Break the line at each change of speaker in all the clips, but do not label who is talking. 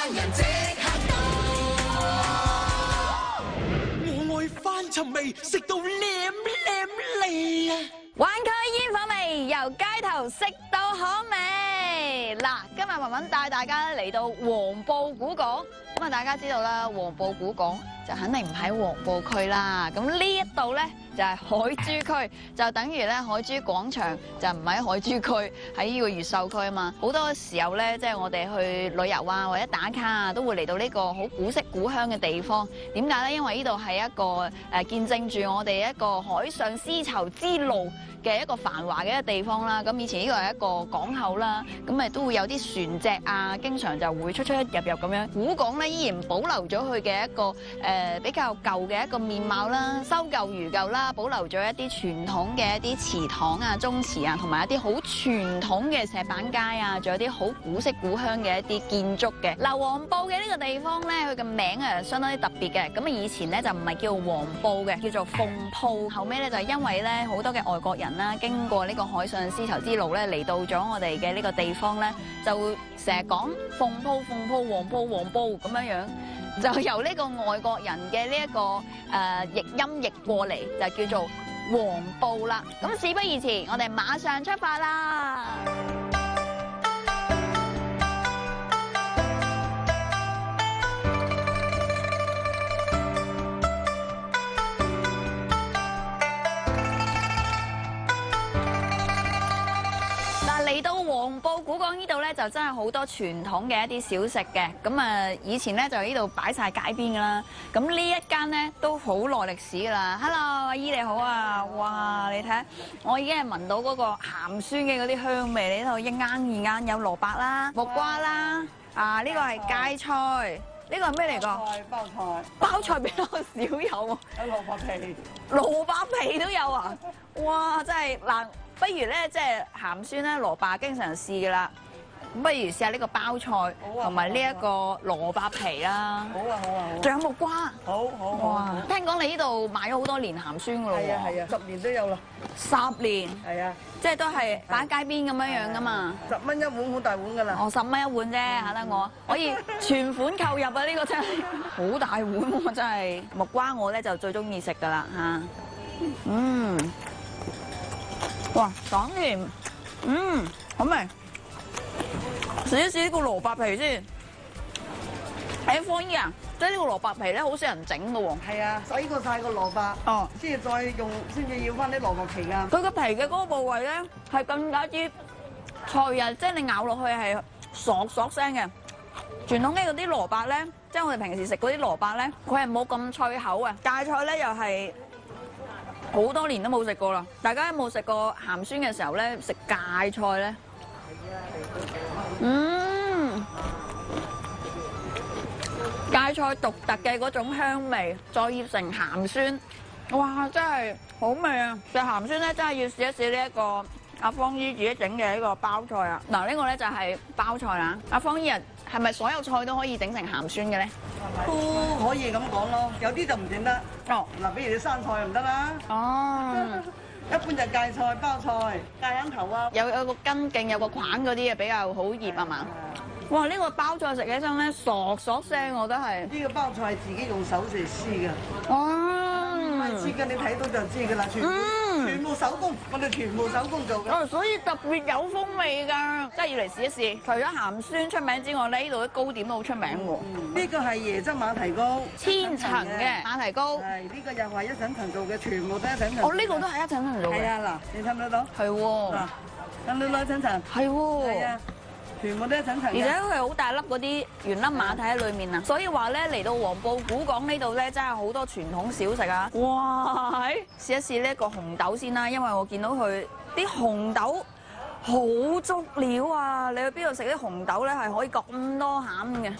人即刻到。我愛翻尋味，食到舐脷啊！
灣區煙火味，由街頭食到巷尾。嗱，今日文文帶大家嚟到黃埔古港。咁啊，大家知道啦，黃埔古港就肯定唔喺黃埔區啦。咁呢一度咧就係海珠區，就等於咧海珠廣場就唔喺海珠區，喺呢個越秀區啊嘛。好多時候咧，即係我哋去旅遊啊，或者打卡啊，都會嚟到呢個好古色古香嘅地方。點解咧？因為呢度係一個見證住我哋一個海上絲綢之路嘅一個繁華嘅一個地方啦。咁以前呢個係一個港口啦，咁咪都會有啲船隻啊，經常就會出出入入咁樣。古港咧依然保留咗佢嘅一個比較舊嘅一個面貌啦，修舊如舊啦，保留咗一啲傳統嘅一啲祠堂啊、宗祠啊，同埋一啲好傳統嘅石板街啊，仲有啲好古色古香嘅一啲建築嘅。嗱，黃埔嘅呢個地方咧，佢嘅名啊相當之特別嘅。咁啊以前咧就唔係叫黃埔嘅，叫做鳳埔。後尾咧就係因為咧好多嘅外國人啦，經過呢個海上絲綢之路咧嚟到咗我哋嘅呢個地方咧，就成日講鳳埔、鳳埔、黃埔、黃埔咁樣樣。就由呢個外國人嘅呢一個譯音譯過嚟，就叫做黃埔啦。咁事不宜遲，我哋馬上出發啦！嚟到黃埔古港呢度咧，就真係好多傳統嘅一啲小食嘅。咁啊，以前咧就呢度擺晒街邊噶啦。咁呢一間咧都好耐歷史噶啦。Hello， 阿姨你好啊！哇，你睇下，我已經係聞到嗰個鹹酸嘅嗰啲香味。呢度一啱二啱有蘿蔔啦、木瓜啦，啊呢個係芥菜，呢個係咩嚟㗎？
包菜，
包菜比較少有喎。
有蘿蔔皮，
蘿蔔皮都有啊！哇，真係嗱。不如咧，即係鹹酸咧，蘿蔔經常試噶啦。咁不如試下呢個包菜，同埋呢一個蘿蔔皮啦。
好啊好啊好。
仲有木瓜。
好好
哇！聽講你呢度買咗好多年鹹酸噶咯喎。
係啊係啊，10年都有啦。
10年。係啊。即係都係擺喺街邊咁樣樣噶嘛。
10蚊一碗好大碗㗎啦。
哦，10蚊一碗啫，嚇得我可以全款購入啊！呢個真係好大碗喎，真係。木瓜我咧就最中意食㗎啦嚇。嗯。哇，爽甜，好味。試一試呢個蘿蔔皮先。喺方姨啊，即係呢個蘿蔔皮咧，好少人整㗎喎。
係啊，洗過晒個蘿蔔，
哦，
先至再用，先至要翻啲蘿蔔皮㗎。
佢個皮嘅嗰個部位咧，係更加之脆啊！即係你咬落去係嗦嗦聲嘅。傳統嘅嗰啲蘿蔔咧，即係我哋平時食嗰啲蘿蔔咧，佢係冇咁脆口啊。芥菜咧又係。好多年都冇食過啦！大家有冇食過鹹酸嘅時候咧，食芥菜咧？芥菜獨特嘅嗰種香味，再醃成鹹酸，哇！真係好味啊！食鹹酸咧，真係要試一試呢一個阿芳姨自己整嘅呢個包菜啊！嗱，呢個咧就係包菜啦。阿芳姨啊，係咪所有菜都可以整成鹹酸嘅咧？
都可以咁講咯，有啲就唔整得。
哦，
嗱，比如你生菜唔得啦。
哦，
一般就芥菜、包菜、芥蘭頭啊。
有個根莖，有個框嗰啲啊，比較好醃係嘛？哇！呢個包菜食起身咧，嗦嗦聲我都係。
呢個包菜係自己用手嚟撕㗎。
哦，
唔係切㗎，你睇到就知㗎啦，全部手工，我哋全部手工做嘅。
哦，所以特別有風味㗎，真係要嚟試一試。除咗鹹酸出名之外咧，呢度啲糕點都好出名喎。
呢個係椰汁馬蹄糕，
千層嘅馬蹄糕。
係呢個又係一層層做嘅，全部都一層層。
哦，呢個都係一層層做嘅。
係啊，嗱，你睇唔睇到？
係喎。
嗱，睇到啦，一層層。
係喎。
係啊。全部都一層層，
而且佢係好大粒嗰啲圓粒馬蹄喺裏面啊，所以話咧嚟到黃埔古港呢度咧，真係好多傳統小食啊！哇，試一試呢一個紅豆先啦，因為我見到佢啲紅豆好足料啊！你去邊度食啲紅豆咧係可以咁多餡嘅？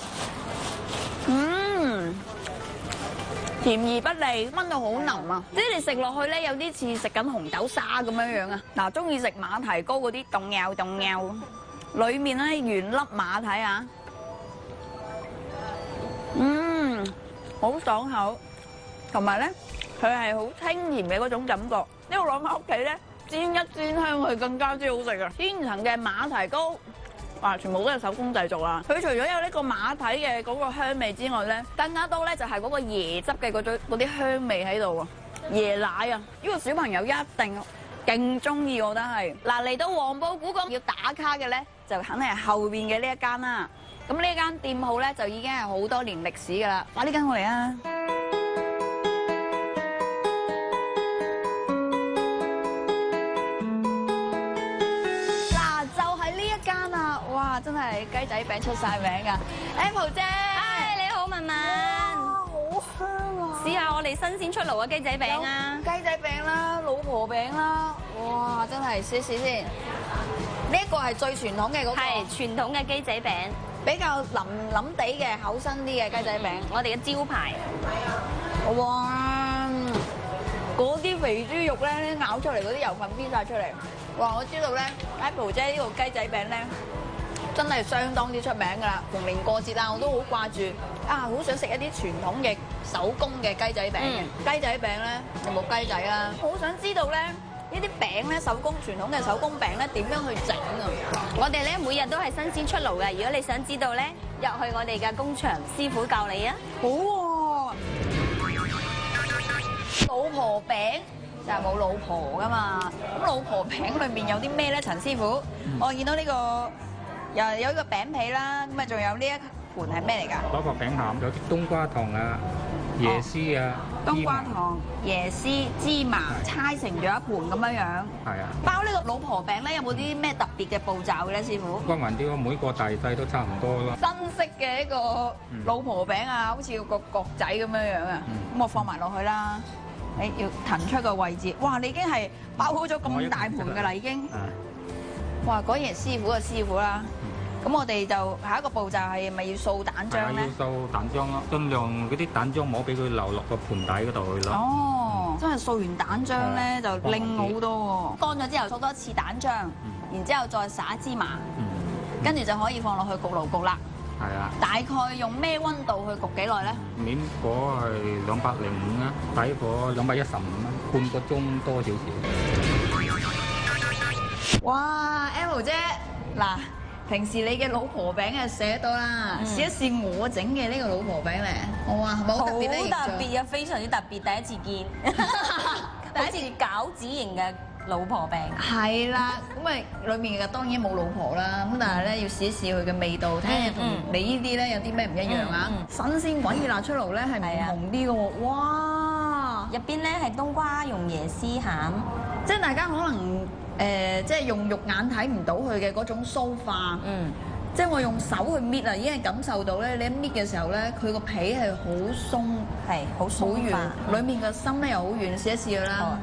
甜而不膩，炆到好腍啊！即係你食落去咧，有啲似食緊紅豆沙咁樣樣啊！嗱，中意食馬蹄糕嗰啲凍拗凍拗。裏面咧原粒馬蹄啊，好爽口，同埋咧佢係好清甜嘅嗰種感覺。呢個攞翻屋企咧煎一煎香，佢更加之好食啊！千層嘅馬蹄糕， 哇，全部都係手工製造啦。佢除咗有呢個馬蹄嘅嗰個香味之外咧，更加多咧就係嗰個椰汁嘅嗰啲香味喺度啊，椰奶啊，呢個小朋友一定勁中意，我覺得係。嗱，嚟到黃埔古港要打卡嘅咧，就肯定係後邊嘅呢一間啦。咁呢一間店鋪咧就已經係好多年歷史㗎啦，快啲跟我嚟啊！嗱，就係呢一間啊！哇，真係雞仔餅出晒名㗎 ，Apple 姐，
嗨，你好，文文。
哇，好香啊！
試下我哋新鮮出爐嘅雞仔餅啊！
雞仔餅啦，老婆餅啦，哇，真係試試先。呢一個係最傳統嘅嗰個，
係傳統嘅雞仔餅，
比較腍腍地嘅厚身啲嘅雞仔餅，
我哋嘅招牌。
哇！嗰啲肥豬肉咧咬出嚟，嗰啲油份飆晒出嚟。哇！我知道咧 ，Apple 姐呢個雞仔餅咧，真係相當之出名㗎啦。逢年過節啊，我都好掛住啊，好想食一啲傳統嘅手工嘅雞仔餅嘅。雞仔餅咧有冇雞仔啊？好想知道咧。呢啲餅咧，手工傳統嘅手工餅咧，點樣去整啊？
我哋咧每日都係新鮮出爐嘅。如果你想知道咧，入去我哋嘅工場，師傅教你啊。
好喎！老婆餅就係冇老婆噶嘛。咁老婆餅裏面有啲咩咧？陳師傅，我見到呢個又有呢個餅皮啦，咁啊仲有呢一盤係咩嚟㗎？
攞個餅餡，有啲冬瓜糖啊、椰絲啊、
冬瓜糖、椰絲、芝麻，搓成咗一盤咁樣樣。
係啊，
包呢個老婆餅咧，有冇啲咩特別嘅步驟嘅咧，師傅？
均勻啲咯，每個大細都差唔多咯。
新式嘅一個老婆餅啊，好似個角仔咁樣樣啊，咁我放埋落去啦。你要騰出個位置，哇！你已經係包好咗咁大盤㗎啦，已經。哇！果然師傅嘅師傅啦。咁我哋就下一個步驟係咪要掃蛋漿咧？
要掃蛋漿咯，盡量嗰啲蛋漿唔好俾佢流落個盤底嗰度去咯。
哦，真係掃完蛋漿咧就靚好多喎。乾咗之後掃多一次蛋漿，然之後再撒芝麻，跟住就可以放落去焗爐焗啦。
係啊。
大概用咩溫度去焗幾耐咧？
面火係205啦，底火215啦，半個鐘多少少。
哇 ，Apple 姐，嗱。平時你嘅老婆餅係寫到啦，試一試我整嘅呢個老婆餅咧，哇，係咪好特別咧？
好特別啊，非常之特別，第一次見，好似餃子型嘅老婆餅。
係啦，咁啊，裡面嘅當然冇老婆啦，咁但係咧要試一試佢嘅味道，睇下同你呢啲咧有啲咩唔一樣啊！新鮮滾熱辣出爐咧係唔同啲嘅喎，哇！
入邊咧係冬瓜用椰絲餡，
即係大家可能。即係用肉眼睇唔到佢嘅嗰種酥化，即係我用手去搣啊，已經係感受到咧。你一搣嘅時候咧，佢個皮係好鬆，
係好鬆化，
裡面個心咧又好軟，試一試佢啦。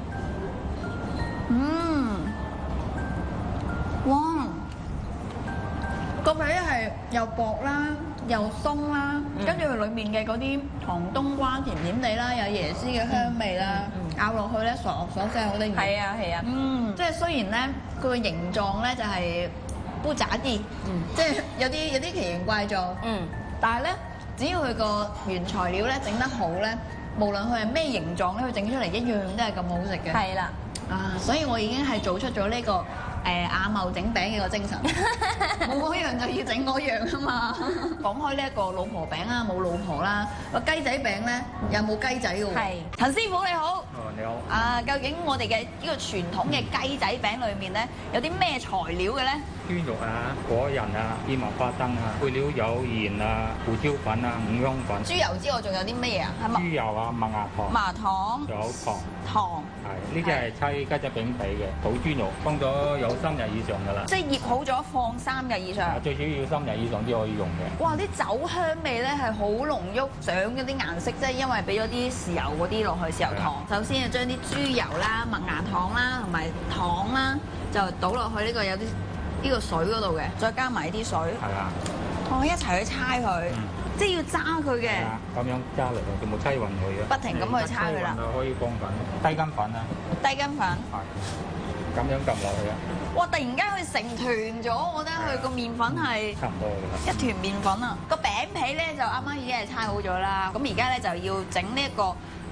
哇！個皮係又薄啦，又鬆啦，跟住佢裡面嘅嗰啲糖冬瓜甜甜地啦，有椰絲嘅香味啦，咬落去咧爽爽聲好得意。
係啊係啊，
即係雖然咧佢個形狀咧就係烏渣啲，即係有啲奇形怪狀，但係咧只要佢個原材料咧整得好咧，無論佢係咩形狀咧，佢整出嚟一樣都係咁好食嘅。
係啦，
所以我已經係做出咗呢個。阿茂整餅嘅個精神，冇嗰樣就要整嗰樣啊嘛！講開呢一個老婆餅啊，冇老婆啦，個雞仔餅咧有冇雞仔嘅喎？係，陳師傅你好。
你好。
究竟我哋嘅呢個傳統嘅雞仔餅裏面咧，有啲咩材料嘅咧？
豬肉啊、果仁啊、芝麻花生啊，配料有鹽啊、胡椒粉啊、五香粉。
豬油之外仲有啲乜嘢啊？
豬油啊、麥芽糖。
麻糖。
有糖。
糖。
係，呢啲係砌雞仔餅皮嘅，土豬肉，放咗有3日以上㗎啦。
即係醃好咗放3日以上。
最少要3日以上先可以用嘅。
哇！啲酒香味咧係好濃郁，上嗰啲顏色，即係因為俾咗啲豉油嗰啲落去，豉油糖。首先就將啲豬油啦、麥芽糖啦同埋糖啦，就倒落去呢個有啲呢個水嗰度嘅，再加埋啲水。係啊。一齊去搓佢，即係要揸佢嘅。
咁樣揸嚟，就冇搓勻佢嘅。
不停咁去搓佢啦。
可以放粉，低筋粉啊。
低筋粉。
係。咁樣撳落去啊！
哇！突然間佢成團咗，我覺得佢個麵粉係
差唔多㗎啦。
一團麵粉啊！個餅皮咧就啱啱已經係搓好咗啦。咁而家咧就要整呢一個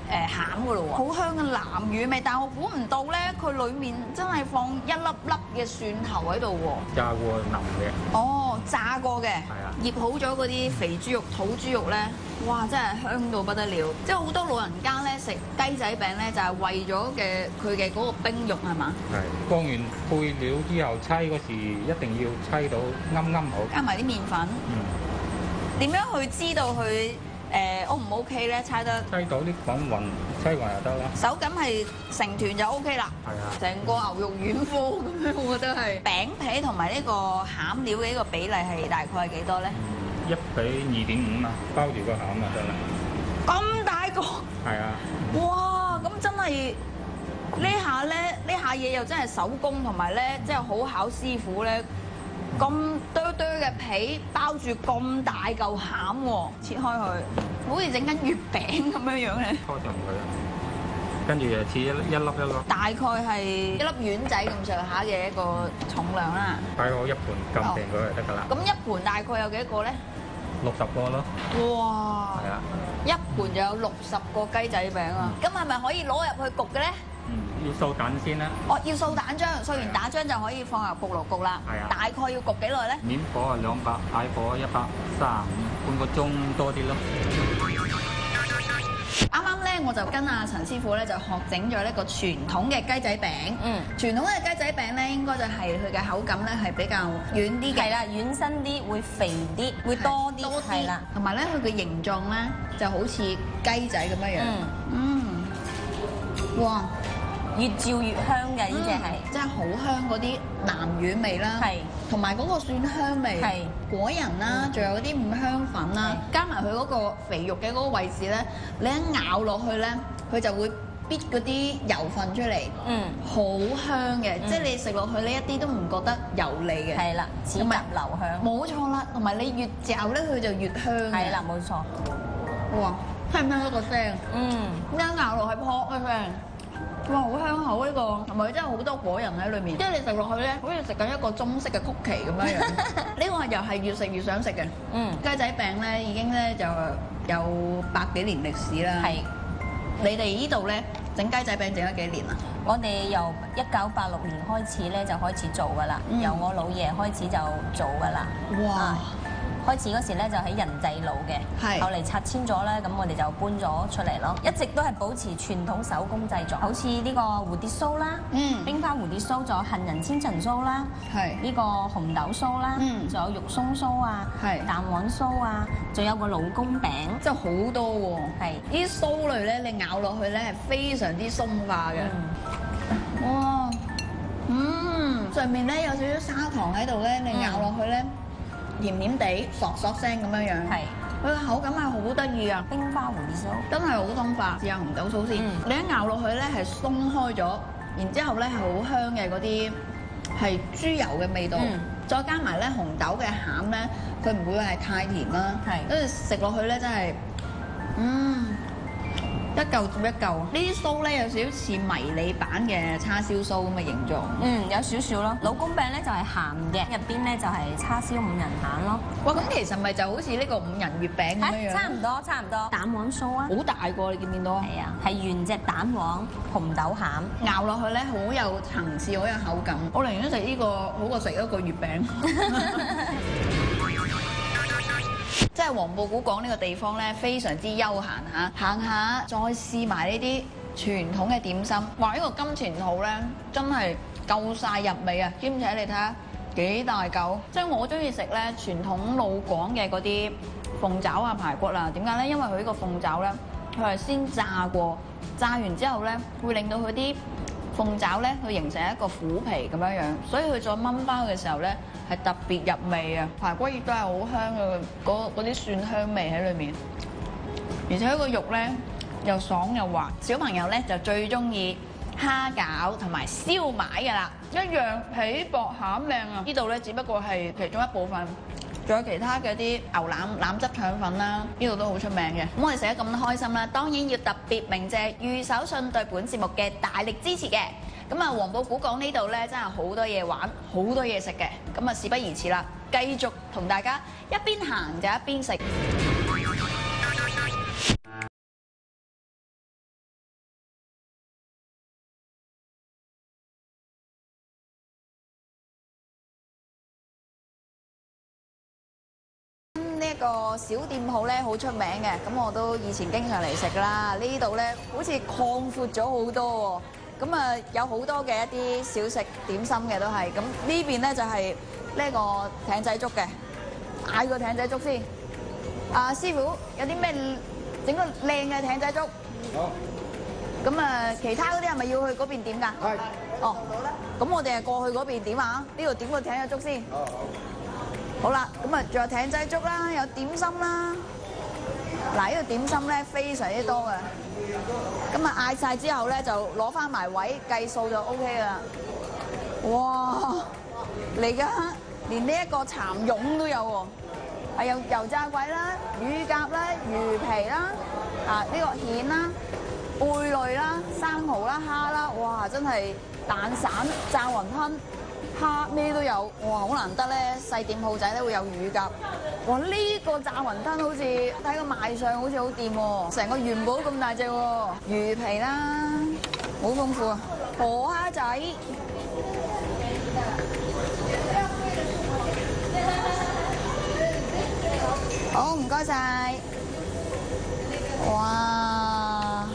餡噶咯喎，好香嘅南乳味，但係我估唔到咧，佢裡面真係放一粒粒嘅蒜頭喺度喎。
炸過腍嘅。
哦，炸過嘅，
係啊，
醃好咗嗰啲肥豬肉、土豬肉咧，哇！真係香到不得了。即係好多老人家咧食雞仔餅咧，就係為咗佢嘅嗰個冰肉係嘛？
係放完配料之後，揩嗰時一定要揩到啱啱好。
加埋啲麵粉。點樣去知道佢O 唔 OK 咧？揩得
揩到啲粉勻，揩勻就得啦。
手感係成團就 OK 啦。
係啊，
成個牛肉軟貨咁樣，我覺得係餅皮同埋呢個餡料嘅呢個比例係大概係幾多咧
1:2.5啊，包住個餡就得啦。
咁大個，
係啊，
哇！咁真係呢下嘢又真係手工，同埋咧真係好考師傅咧。咁堆堆嘅皮包住咁大嚿餡喎，切開佢，好似整緊月餅咁樣樣咧。
拖上佢，跟住就切一粒一粒。
大概係一粒丸仔咁上下嘅一個重量啦。
擺好一盤撳定佢就得㗎啦。
咁一盤大概有幾多個咧
？60個咯。
哇！
係啊，
一盤就有60個雞仔餅啊！咁係咪可以攞入去焗嘅咧？
要掃蛋先啦。
哦，要掃蛋漿，掃完蛋漿就可以放入焗爐焗啦。
係啊。
大概要焗幾耐咧？
面火200，大火135，半個鐘多啲咯。
啱啱咧，我就跟阿陳師傅咧就學整咗呢個傳統嘅雞仔餅。傳統嘅雞仔餅咧，應該就係佢嘅口感咧係比較軟啲嘅。
係啦，軟身啲，會肥啲，會多啲。係啦，
同埋咧，佢嘅形狀咧就好似雞仔咁樣樣。哇！
越照越香嘅呢只係，
真係好香嗰啲南乳味啦，
係，
同埋嗰個蒜香味，
係
果仁啦，仲有嗰啲五香粉啦，加埋佢嗰個肥肉嘅嗰個位置咧，你一咬落去咧，佢就會搣嗰啲油份出嚟，好香嘅，即係你食落去呢一啲都唔覺得油膩嘅，
係啦，齒頰留香，
冇錯啦，同埋你越嚼咧佢就越香，
係啦，冇錯，
哇，聽唔聽到個聲？一咬落去撲一聲。哇！好香口呢個，同埋真係好多果仁喺裏面，即係你食落去咧，好似食緊一個中式嘅曲奇咁樣樣。呢個又係越食越想食嘅。雞仔餅咧已經咧就有100幾年歷史啦。係。你哋呢度咧整雞仔餅整咗幾年啊？
我哋由1986年開始咧就開始做㗎啦，由我老爺開始就做㗎啦。哇！開始嗰時咧就喺仁濟路嘅，後嚟拆遷咗咧，咁我哋就搬咗出嚟咯。一直都係保持傳統手工製作，好似呢個蝴蝶酥啦，冰花蝴蝶酥，仲有杏仁千層酥啦，呢個紅豆酥啦，仲有肉鬆酥啊，蛋黃酥啊，仲有個老公餅，
真係好多喎。係呢啲酥類咧，你咬落去咧係非常之鬆化嘅。哇，上面咧有少少砂糖喺度咧，你咬落去咧。甜甜地，嗦嗦聲咁樣樣，係佢個口感係好得意啊！
冰花蝴蝶酥
真係好鬆化，試下紅豆酥先。你一咬落去咧係鬆開咗，然之後咧係好香嘅嗰啲係豬油嘅味道，再加埋咧紅豆嘅餡咧，佢唔會係太甜啦，跟住食落去咧真係，一嚿接一嚿。呢啲酥咧有少少似迷你版嘅叉燒酥咁嘅形狀。
有少少咯。老公餅咧就係鹹嘅，入邊咧就係叉燒五仁餡咯。
哇！咁其實咪就好似呢個五仁月餅咁樣樣。
差唔多，差唔多。蛋黃酥啊！
好大個，你見唔見到啊？
係啊，係原隻蛋黃紅豆餡，
咬落去咧好有層次，好有口感。我寧願食呢個好過食一個月餅。即係黃埔古港呢個地方咧，非常之悠閒嚇，行下再試埋呢啲傳統嘅點心。哇！呢個金錢肚咧真係夠晒入味啊！兼且你睇下幾大嚿。即係我中意食咧傳統老廣嘅嗰啲鳳爪啊、排骨啊。點解咧？因為佢呢個鳳爪咧，佢係先炸過，炸完之後咧會令到佢啲鳳爪咧，佢形成一個虎皮咁樣樣，所以佢再炆包嘅時候咧，係特別入味啊！排骨亦都係好香嘅，嗰啲蒜香味喺裏面，而且個肉咧又爽又滑。小朋友咧就最中意蝦餃同埋燒賣㗎啦，一樣皮薄餡靚啊！呢度咧只不過係其中一部分。仲有其他嘅啲牛腩汁腸粉啦，呢度都好出名嘅。咁我哋食得咁開心啦，當然要特別鳴謝御手信對本節目嘅大力支持嘅。咁啊，黃埔古港呢度咧真係好多嘢玩，好多嘢食嘅。咁啊，事不宜遲啦，繼續同大家一邊行就一邊食。 個小店鋪咧好出名嘅，咁我都以前經常嚟食啦。呢度咧好似擴闊咗好多喎，咁啊有好多嘅一啲小食點心嘅都係。咁呢邊咧就係呢個艇仔粥嘅，嗌個艇仔粥先。啊師傅，有啲咩整個靚嘅艇仔粥？好。咁啊，其他嗰啲係咪要去嗰邊點㗎？係。哦。咁我哋係過去嗰邊點啊？呢度點個艇仔粥先。好。好啦，咁啊，仲有艇仔粥啦，有點心啦。嗱，呢個點心咧非常之多嘅。咁啊，嗌晒之後咧就攞翻埋位計數就 OK 㗎啦。哇！嚟㗎，連呢一個蠶蛹都有喎，係有油炸鬼啦、乳鴿啦、魚皮啦、啊呢個蜆啦、貝類啦、生蠔啦、蝦啦，哇！真係蛋散、炸雲吞。蝦咩都有，哇！好難得咧，細店鋪仔咧會有乳鴿。哇！呢個炸雲吞好似睇個賣相好似好掂喎，成個元寶咁大隻喎。魚皮啦，好豐富啊！河蝦仔，好唔該晒。哇！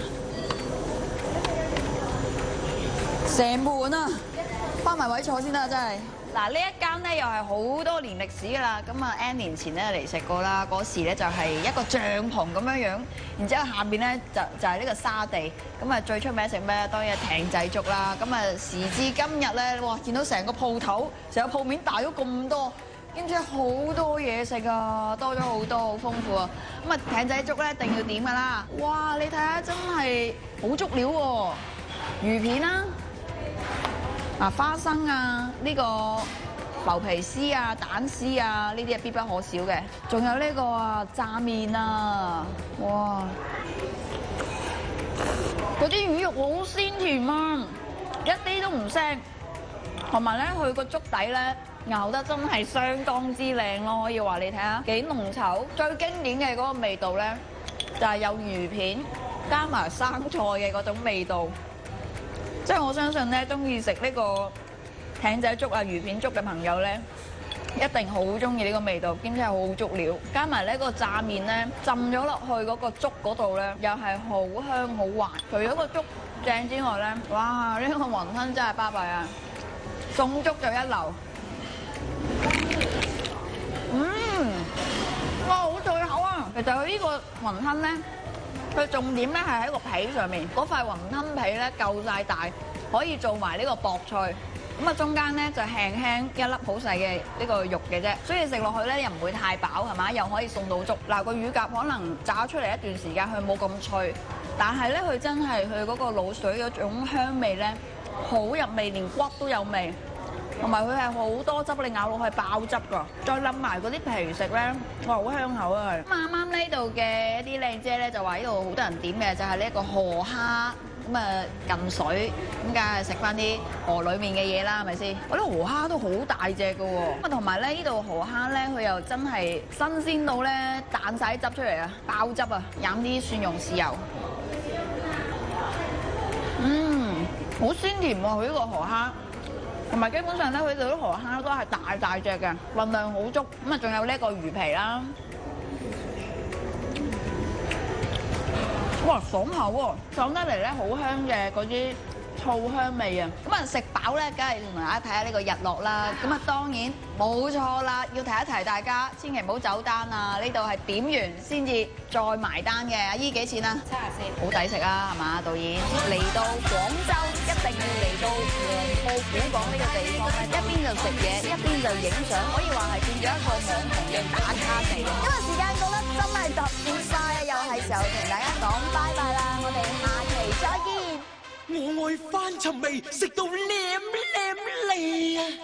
成盤啊！翻埋位坐先得，真係。嗱，呢一間咧又係好多年歷史㗎啦。咁啊 N 年前咧嚟食過啦，嗰時咧就係一個帳篷咁樣樣，然之後下邊咧就係呢個沙地。咁啊最出名食咩？當然係艇仔粥啦。咁啊時至今日咧，哇！見到成個鋪頭，成個鋪面大咗咁多，兼且好多嘢食啊，多咗好多，好豐富啊。咁啊艇仔粥咧一定要點㗎啦。哇！你睇下真係好足料喎，魚片啦。啊花生啊，呢個牛皮絲啊、蛋絲啊，呢啲係必不可少嘅。仲有呢個啊炸麵啊，哇！嗰啲魚肉好鮮甜啊，一啲都唔腥。同埋咧，佢個粥底咧熬得真係相當之靚咯，可以話你睇下幾濃稠。最經典嘅嗰個味道咧，就係有魚片加埋生菜嘅嗰種味道。即係我相信咧，中意食呢個艇仔粥啊、魚片粥嘅朋友咧，一定好中意呢個味道，兼且係好足料。加埋呢個炸麵咧，浸咗落去嗰個粥嗰度咧，又係好香好滑。除咗個粥正之外咧，哇！呢個雲吞真係巴閉啊！餸粥就一流。哇！好脆口啊！其實佢呢個雲吞咧，佢重點咧係喺個皮上面，嗰塊雲吞皮咧夠晒大，可以做埋呢個薄脆。咁啊中間咧就輕輕一粒好細嘅呢個肉嘅啫，所以食落去咧又唔會太飽係嘛，又可以送到粥。嗱個乳鴿可能炸出嚟一段時間佢冇咁脆，但係咧佢真係佢嗰個滷水嗰種香味咧好入味，連骨都有味。同埋佢係好多汁，你咬落去爆汁㗎，再冧埋嗰啲皮食咧，哇好香口啊！咁啱啱呢度嘅一啲靚姐咧就話呢度好多人點嘅就係呢一個河蝦，咁啊近水，咁梗係食翻啲河裡面嘅嘢啦，係咪先？我覺得河蝦都好大隻㗎喎，咁啊同埋咧呢度河蝦咧佢又真係新鮮到咧彈晒啲汁出嚟啊，爆汁啊！飲啲蒜蓉豉油，好鮮甜喎佢呢個河蝦。同埋基本上咧，佢哋啲河蝦都係大隻嘅，份量好足。咁啊，仲有呢個魚皮啦，哇，爽口喎，爽得嚟咧，好香嘅嗰啲醋香味啊！咁啊，食飽咧，梗係同大家睇下呢個日落啦。咁啊，當然冇錯啦，要提一提大家，千祈唔好走單啊！呢度係點完先至再埋單嘅。阿姨幾錢啊？74，好抵食啊，係嘛？導演嚟到廣州一定要嚟到黃埔古港呢個地方咧，一邊就食嘢，一邊就影相，可以話係變咗一個網紅嘅打卡地。因為時間過得真係特別快啊，又係時候同大家講拜拜啦，我哋下期再見。
我愛翻尋味，食到舐舐脷啊！